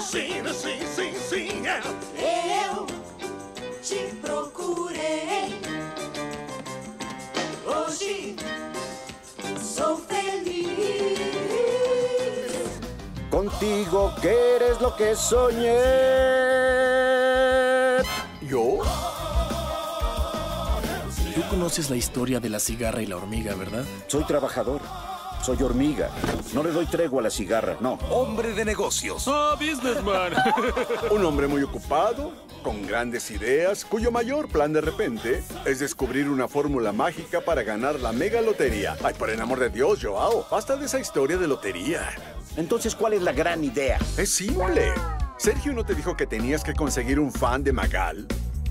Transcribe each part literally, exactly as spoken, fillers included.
sim, sim, sim, sim, é. Eu te procurei. Hoje sou feliz. Contigo que eres lo que soñé. ¿Yo? Tú conoces la historia de la cigarra y la hormiga, ¿verdad? Soy trabajador. Soy hormiga. No le doy tregua a la cigarra, no. Hombre de negocios. ¡Ah, businessman! Un hombre muy ocupado, con grandes ideas, cuyo mayor plan de repente es descubrir una fórmula mágica para ganar la mega lotería. Ay, por el amor de Dios, Joao, basta de esa historia de lotería. Entonces, ¿cuál es la gran idea? Es simple. ¿Sergio no te dijo que tenías que conseguir un fan de Magal?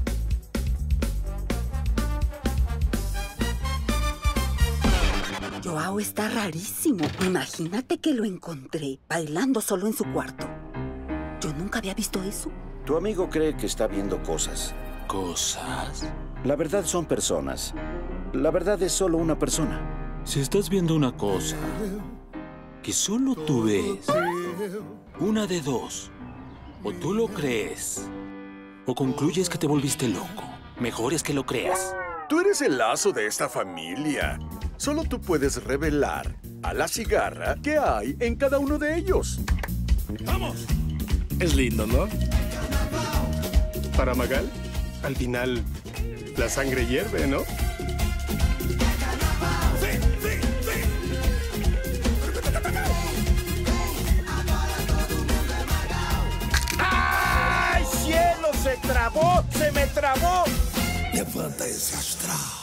Joao está rarísimo. Imagínate que lo encontré bailando solo en su cuarto. Yo nunca había visto eso. Tu amigo cree que está viendo cosas. ¿Cosas? La verdad son personas. La verdad es solo una persona. Si estás viendo una cosa que solo tú ves, una de dos. O tú lo crees, o concluyes que te volviste loco. Mejor es que lo creas. Tú eres el lazo de esta familia. Solo tú puedes revelar a la cigarra qué hay en cada uno de ellos. ¡Vamos! Es lindo, ¿no? Para Magal, al final, la sangre hierve, ¿no? ¡Ay, cielo! ¡Se trabó! ¡Se me trabó! Levanta esse astral.